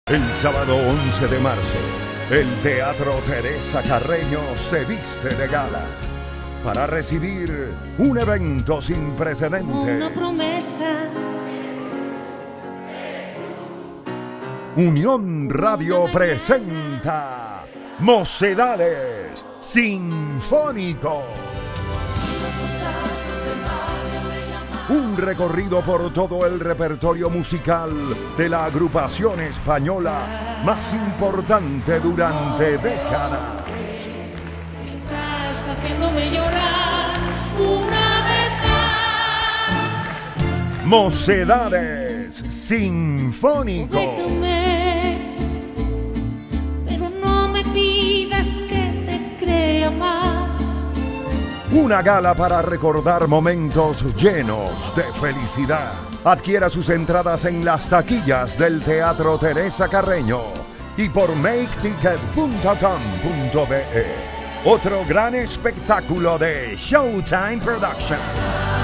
El sábado 11 de marzo, el Teatro Teresa Carreño se viste de gala para recibir un evento sin precedentes. Una promesa. Unión Radio presenta Mocedades Sinfónico. Un recorrido por todo el repertorio musical de la agrupación española más importante durante décadas. Estás haciéndome llorar una vez más. Mocedades Sinfónico. Déjame, pero no me pidas que te crea más. Una gala para recordar momentos llenos de felicidad. Adquiera sus entradas en las taquillas del Teatro Teresa Carreño y por maketicket.com.be. Otro gran espectáculo de Showtime Production.